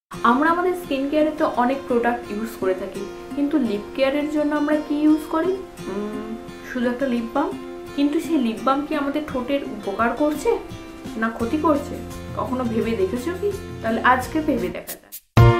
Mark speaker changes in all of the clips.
Speaker 1: আমরা আমাদের স্কিন কেয়ারে তো অনেক প্রোডাক্ট ইউজ করে থাকি, কিন্তু লিপ কেয়ারের জন্য আমরা কি ইউজ করি? শুধু একটা লিপ বাম। কিন্তু সেই লিপ বাম কি আমাদের ঠোঁটের উপকার করছে না ক্ষতি করছে? কখনো ভেবে দেখেছো কি? তাহলে আজকে ভেবে দেখা যায়।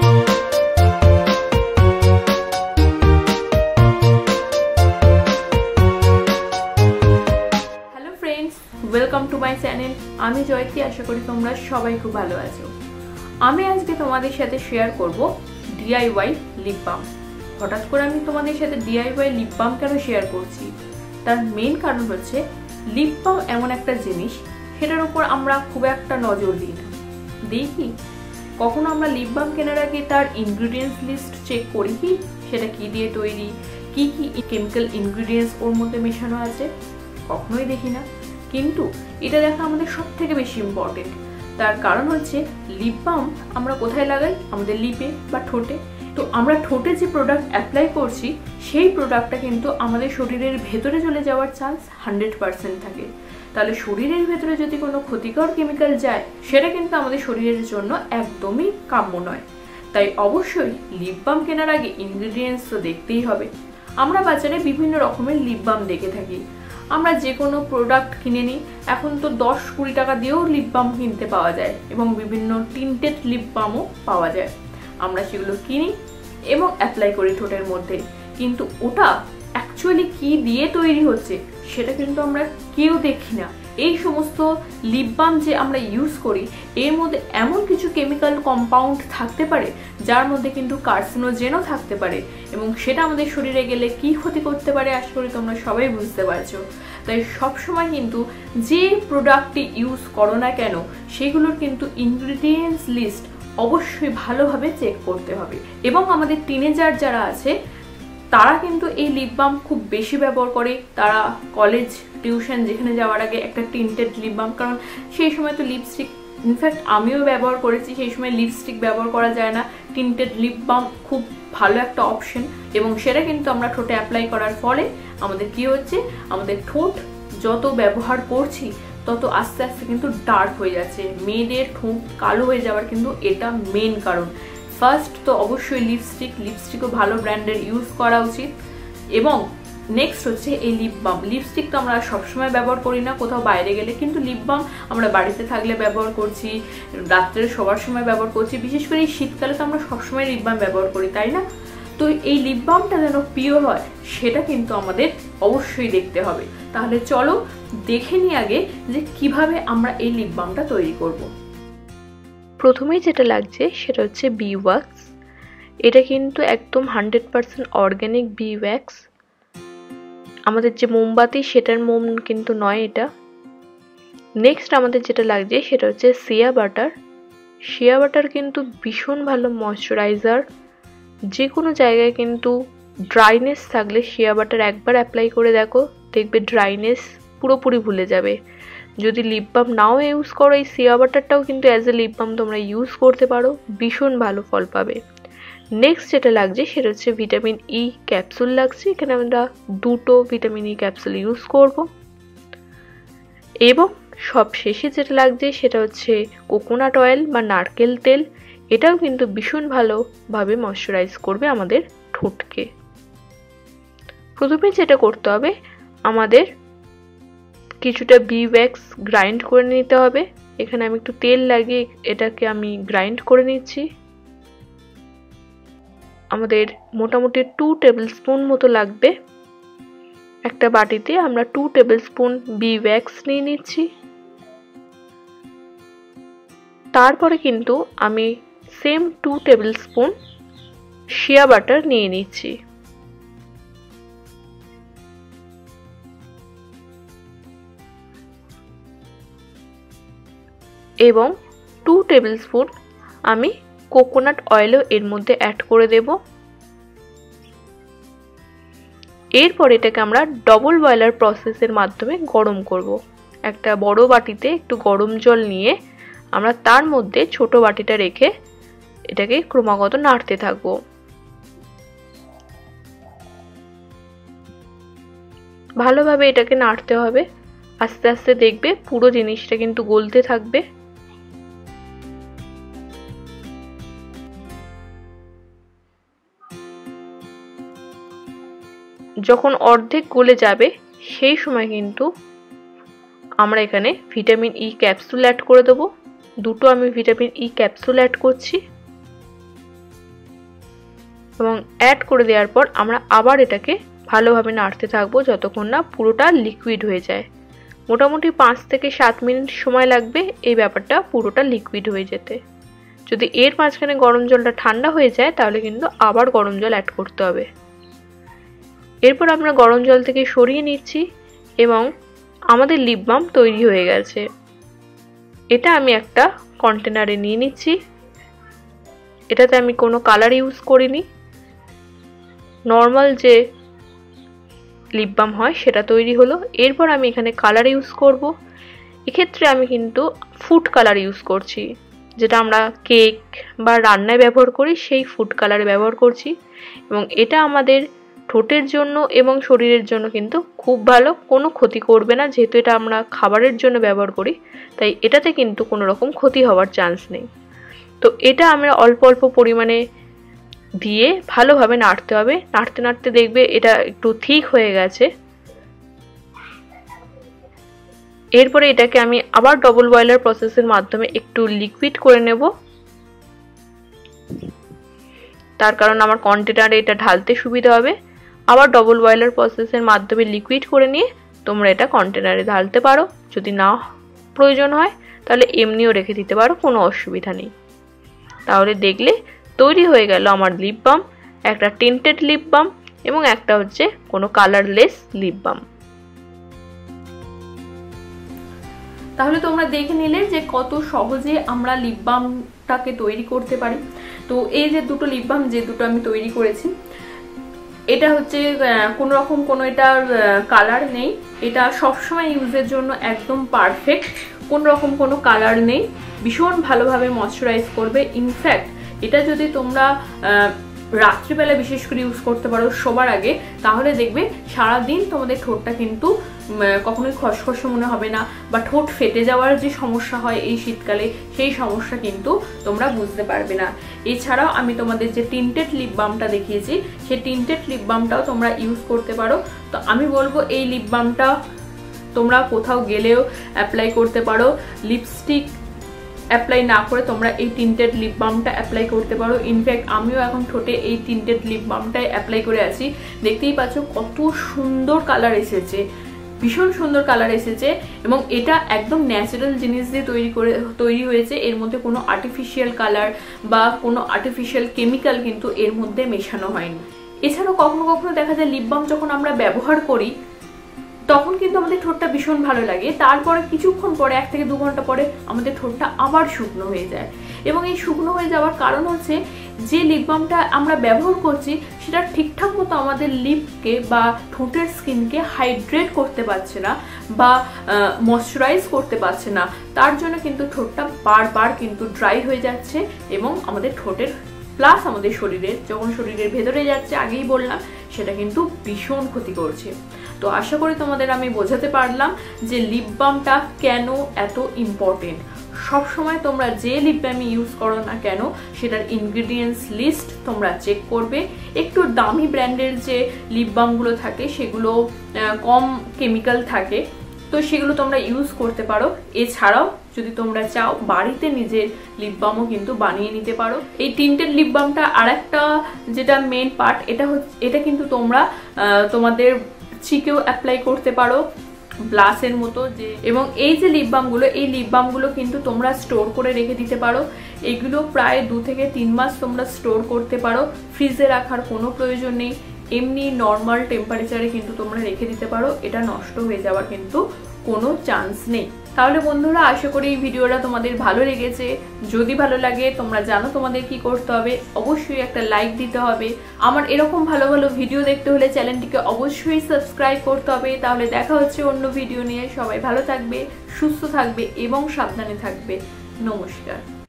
Speaker 1: Hello friends, welcome to my channel. আমি জয়তী, আশা করি তোমরা সবাই খুব ভালো আছো। আমি আজকে তোমাদের সাথে শেয়ার করব ডিআইওয়াই লিপ বাম। হঠাৎ করে আমি তোমাদের সাথে ডিআইওয়াই লিপ বাম কেন শেয়ার করছি? তার মেইন কারণ হচ্ছে লিপ বাম এমন একটা জিনিস, সেটার উপর আমরা খুব একটা নজর দিই না। দেখি কখনো আমরা লিপ বাম কেনার আগে তার ইনগ্রিডিয়েন্টস লিস্ট চেক করি কি? সেটা কি দিয়ে তৈরি, কি কি কেমিক্যাল ইনগ্রিডিয়েন্টস ওর মধ্যে মেশানো আছে? কখনোই দেখি না। কিন্তু এটা দেখা আমাদের সব থেকে বেশি ইম্পর্টেন্ট। তার কারণ হচ্ছে লিপ বাম আমরা কোথায় লাগাই? আমাদের লিপে বা ঠোঁটে। তো আমরা ঠোঁটে যে প্রোডাক্ট অ্যাপ্লাই করছি, সেই প্রোডাক্টটা কিন্তু আমাদের শরীরের ভেতরে চলে যাওয়ার চান্স 100% থাকে। তাহলে শরীরের ভেতরে যদি কোনো ক্ষতিকর কেমিক্যাল যায়, সেটা কিন্তু আমাদের শরীরের জন্য একদমই কাম্য নয়। তাই অবশ্যই লিপ বাম কেনার আগে ইনগ্রিডিয়েন্টস তো দেখতেই হবে। আমরা বাজারে বিভিন্ন রকমের লিপ বাম দেখে থাকি। আমরা যে কোনো প্রোডাক্ট কিনে নিই, এখন তো 10-20 টাকা দিয়েও লিপ বাম কিনতে পাওয়া যায় এবং বিভিন্ন টিন্টেড লিপ বামও পাওয়া যায়। আমরা সেগুলো কিনি এবং অ্যাপ্লাই করি ঠোঁটের মধ্যে, কিন্তু ওটা অ্যাকচুয়ালি কি দিয়ে তৈরি হচ্ছে সেটা কিন্তু আমরা কেউ দেখি না। এই সমস্ত লিপ বাম যে আমরা ইউজ করি, এর মধ্যে এমন কিছু কেমিক্যাল কম্পাউন্ড থাকতে পারে যার মধ্যে কিন্তু কার্সিনোজেনও থাকতে পারে, এবং সেটা আমাদের শরীরে গেলে কি ক্ষতি করতে পারে আশা করি তোমরা সবাই বুঝতে পারছো। তাই সবসময় কিন্তু যে প্রোডাক্টটি ইউজ করো না কেন, সেগুলোর কিন্তু ইনগ্রিডিয়েন্টস লিস্ট অবশ্যই ভালোভাবে চেক করতে হবে। এবং আমাদের টিনেজার যারা আছে তারা কিন্তু এই লিপ বাম খুব বেশি ব্যবহার করে। তারা কলেজ, টিউশন যেখানে যাওয়ার আগে একটা টিন্টেড লিপ বাম, কারণ সেই সময় তো লিপস্টিক, ইনফ্যাক্ট আমিও ব্যবহার করেছি, সেই সময় লিপস্টিক ব্যবহার করা যায় না। টিন্টেড লিপ বাম খুব ভালো একটা অপশন, এবং সেটা কিন্তু আমরা ঠোঁটে অ্যাপ্লাই করার ফলে আমাদের কি হচ্ছে, আমাদের ঠোঁট যত ব্যবহার করছি তত আস্তে আস্তে কিন্তু ডার্ক হয়ে যাচ্ছে। মেয়েদের ঠোঁট কালো হয়ে যাওয়ার কিন্তু এটা মেন কারণ। ফার্স্ট তো অবশ্যই লিপস্টিকও ভালো ব্র্যান্ডের ইউজ করা উচিত। এবং নেক্সট হচ্ছে এই লিপ বাম। লিপস্টিক তো আমরা সবসময় ব্যবহার করি না কোথাও বাইরে গেলে, কিন্তু লিপ বাম আমরা বাড়িতে থাকলে ব্যবহার করছি, রাত্রে সবার সময় ব্যবহার করছি। বিশেষ করে এই শীতকালে তো আমরা সবসময় লিপ বাম ব্যবহার করি, তাই না? তো এই লিপ বামটা যেন পিওর হয় সেটা কিন্তু আমাদের অবশ্যই দেখতে হবে। তাহলে চলো দেখে নিই আগে যে কিভাবে আমরা এই লিপ বামটা তৈরি করব। প্রথমেই যেটা লাগছে সেটা হচ্ছে বি ওয়াক্স। এটা কিন্তু একদম 100% অর্গ্যানিক বি ওয়াক্স। আমাদের যে মোমবাতি সেটার মোম কিন্তু নয় এটা। নেক্সট আমাদের যেটা লাগছে সেটা হচ্ছে শিয়া বাটার। শিয়া বাটার কিন্তু ভীষণ ভালো ময়শ্চারাইজার। যে কোনো জায়গায় কিন্তু ড্রাইনেস থাকলে শিয়া বাটার একবার অ্যাপ্লাই করে দেখো, দেখবে ড্রাইনেস পুরোপুরি ভুলে যাবে। যদি লিপ বাম নাও ইউজ করো, এই শিয়া বাটারটাও কিন্তু অ্যাজ এ লিপ বাম তোমরা ইউজ করতে পারো, ভীষণ ভালো ফল পাবে। নেক্সট যেটা লাগছে সেটা হচ্ছে ভিটামিন ই ক্যাপসুল লাগছে। এখানে আমরা 2টো ভিটামিন ই ক্যাপসুল ইউজ করব। এবং সব শেষে যেটা লাগছে সেটা হচ্ছে কোকোনাট অয়েল বা নারকেল তেল। এটাও কিন্তু ভীষণ ভালোভাবে ময়শ্চারাইজ করবে আমাদের ঠোঁটকে। প্রথমে যেটা করতে হবে, আমাদের কিছুটা বি ওয়্যাক্স গ্রাইন্ড করে নিতে হবে। এখানে আমি একটু তেল লাগিয়ে এটাকে আমি গ্রাইন্ড করে নিচ্ছি। আমাদের মোটামুটি 2 টেবিল স্পুন মতো লাগবে। একটা বাটিতে আমরা 2 টেবিল স্পুন বি ওয়্যাক্স নিয়ে নিচ্ছি। তারপরে কিন্তু আমি same 2 tablespoon shea butter নিয়ে নিচ্ছি। এবং 2 টেবিল স্পুন আমি কোকোনাট অয়েলও এর মধ্যে অ্যাড করে দেব। এরপর এটাকে আমরা ডবল বয়লার প্রসেসের মাধ্যমে গরম করব। একটা বড় বাটিতে একটু গরম জল নিয়ে আমরা তার মধ্যে ছোট বাটিটা রেখে এটাকে ক্রমাগত নাড়তে থাকব। ভালোভাবে এটাকে নাড়তে হবে। আস্তে আস্তে দেখবে পুরো জিনিসটা কিন্তু গলতে থাকবে। যখন অর্ধেক গলে যাবে সেই সময় কিন্তু আমরা এখানে ভিটামিন ই ক্যাপসুল অ্যাড করে দেবো। দুটো আমি ভিটামিন ই ক্যাপসুল অ্যাড করছি এবং অ্যাড করে দেওয়ার পর আমরা আবার এটাকে ভালোভাবে নাড়তে থাকবো যতক্ষণ না পুরোটা লিকুইড হয়ে যায়। মোটামুটি 5 থেকে 7 মিনিট সময় লাগবে এই ব্যাপারটা পুরোটা লিকুইড হয়ে যেতে। যদি এর মাঝখানে গরম জলটা ঠান্ডা হয়ে যায় তাহলে কিন্তু আবার গরম জল অ্যাড করতে হবে। এরপর আমরা গরম জল থেকে সরিয়ে নিচ্ছি এবং আমাদের লিপ বাম তৈরি হয়ে গেছে। এটা আমি একটা কন্টেনারে নিয়ে নিচ্ছি। এটাতে আমি কোনো কালার ইউজ করিনি, নর্মাল যে লিপ বাম হয় সেটা তৈরি হলো। এরপর আমি এখানে কালার ইউজ করব। এক্ষেত্রে আমি কিন্তু ফুড কালার ইউজ করছি, যেটা আমরা কেক বা রান্নায় ব্যবহার করি সেই ফুড কালারে ব্যবহার করছি এবং এটা আমাদের ঠোঁটের জন্য এবং শরীরের জন্য কিন্তু খুব ভালো, কোনো ক্ষতি করবে না। যেহেতু এটা আমরা খাবারের জন্য ব্যবহার করি তাই এটাতে কিন্তু কোনো রকম ক্ষতি হওয়ার চান্স নেই। তো এটা আমরা অল্প অল্প পরিমাণে দিয়ে ভালোভাবে নাড়তে হবে। নাড়তে নাড়তে দেখবে এটা একটু থিক হয়ে গেছে। এরপরে এটাকে আমি আবার ডবল বয়লার প্রসেসের মাধ্যমে একটু লিকুইড করে নেব, তার কারণ আমার কন্টেনারে এটা ঢালতে সুবিধা হবে। আবার ডবল বয়লার প্রসেসের মাধ্যমে লিকুইড করে নিয়ে তোমরা এটা কন্টেনারে ঢালতে পারো। যদি না প্রয়োজন হয় তাহলে এমনিও রেখে দিতে পারো, কোনো অসুবিধা নেই। তাহলে দেখলে তৈরি হয়ে গেল আমার লিপ বাম, একটা টিন্টেড লিপ বাম এবং একটা হচ্ছে কোনো কালারলেস লিপ বাম। তাহলে তোমরা দেখে নিলে যে কত সহজে আমরা লিপ বামটাকে তৈরি করতে পারি। তো এই যে দুটো লিপ বাম যে দুটো আমি তৈরি করেছি, এটা হচ্ছে কোনো রকম কোনো এটার কালার নেই, এটা সবসময় ইউজের জন্য একদম পারফেক্ট, কোনো রকম কোনো কালার নেই, ভীষণ ভালোভাবে ময়শ্চারাইজ করবে। ইনফ্যাক্ট এটা যদি তোমরা রাত্রিবেলা বিশেষ করে ইউজ করতে পারো শোবার আগে, তাহলে দেখবে সারাদিন তোমাদের ঠোঁটটা কিন্তু কখনোই খসখসে মনে হবে না, বা ঠোঁট ফেটে যাওয়ার যে সমস্যা হয় এই শীতকালে সেই সমস্যা কিন্তু তোমরা বুঝতে পারবে না। এছাড়াও আমি তোমাদের যে টিন্টেড লিপ বামটা দেখিয়েছি সেই টিন্টেড লিপ বামটাও তোমরা ইউজ করতে পারো। তো আমি বলবো এই লিপ বামটা তোমরা কোথাও গেলেও অ্যাপ্লাই করতে পারো। লিপস্টিক অ্যাপ্লাই না করে তোমরা এই টিন্টেড লিপ বামটা অ্যাপ্লাই করতে পারো। ইনফ্যাক্ট আমিও এখন ঠোঁটে এই টিন্টেড লিপ বামটাই অ্যাপ্লাই করে আছি। দেখতেই পাচ্ছ কত সুন্দর কালার এসেছে, ভীষণ সুন্দর কালার এসেছে এবং এটা একদম ন্যাচারাল জিনিস দিয়ে তৈরি হয়েছে। এর মধ্যে কোনো আর্টিফিশিয়াল কালার বা কোনো আর্টিফিশিয়াল কেমিক্যাল কিন্তু এর মধ্যে মেশানো হয়নি। এছাড়াও কখনো কখনো দেখা যায় লিপ বাম যখন আমরা ব্যবহার করি তখন কিন্তু আমাদের ঠোঁটটা ভীষণ ভালো লাগে, তারপরে কিছুক্ষণ পরে 1 থেকে 2 ঘন্টা পরে আমাদের ঠোঁটটা আবার শুকনো হয়ে যায়। এবং এই শুকনো হয়ে যাওয়ার কারণ হচ্ছে যে লিপ বামটা আমরা ব্যবহার করছি সেটা ঠিকঠাক মতো আমাদের লিপকে বা ঠোঁটের স্কিনকে হাইড্রেট করতে পারছে না বা ময়শ্চারাইজ করতে পারছে না। তার জন্য কিন্তু ঠোঁটটা বারবার কিন্তু ড্রাই হয়ে যাচ্ছে এবং আমাদের ঠোঁটের প্লাস আমাদের শরীরের, যখন শরীরের ভেতরে যাচ্ছে আগেই বললাম, সেটা কিন্তু ভীষণ ক্ষতি করছে। তো আশা করি তোমাদের আমি বোঝাতে পারলাম যে লিপ বামটা কেন এত ইম্পর্টেন্ট। সব সময় তোমরা যে লিপ বাম ইউজ করো না কেন সেটার ইনগ্রেডিয়েন্টস লিস্ট তোমরা চেক করবে। একটু দামি ব্র্যান্ডের যে লিপ বামগুলো থাকে সেগুলো কম কেমিক্যাল থাকে, তো সেগুলো তোমরা ইউজ করতে পারো। এছাড়াও যদি তোমরা চাও বাড়িতে নিজের লিপ বামও কিন্তু বানিয়ে নিতে পারো। এই টিন্টেড লিপ বামটা আরেকটা যেটা মেন পার্ট, এটা কিন্তু তোমরা তোমাদের চিকেও অ্যাপ্লাই করতে পারো ব্লাশের মতো যে। এবং এই যে লিপ বামগুলো, এই লিপ বামগুলো কিন্তু তোমরা স্টোর করে রেখে দিতে পারো। এগুলো প্রায় 2 থেকে 3 মাস তোমরা স্টোর করতে পারো, ফ্রিজে রাখার কোনো প্রয়োজন নেই। এমনি নর্মাল টেম্পারেচারে কিন্তু তোমরা রেখে দিতে পারো, এটা নষ্ট হয়ে যাওয়ার কিন্তু কোনো চান্স নেই। তাহলে বন্ধুরা আশা করি এই ভিডিওটা তোমাদের ভালো লেগেছে। যদি ভালো লাগে তোমরা জানো তোমাদের কি করতে হবে, অবশ্যই একটা লাইক দিতে হবে। আমার এরকম ভালো ভালো ভিডিও দেখতে হলে চ্যানেলটিকে অবশ্যই সাবস্ক্রাইব করতে হবে। তাহলে দেখা হচ্ছে অন্য ভিডিও নিয়ে। সবাই ভালো থাকবে, সুস্থ থাকবে এবং সাবধানে থাকবে। নমস্কার।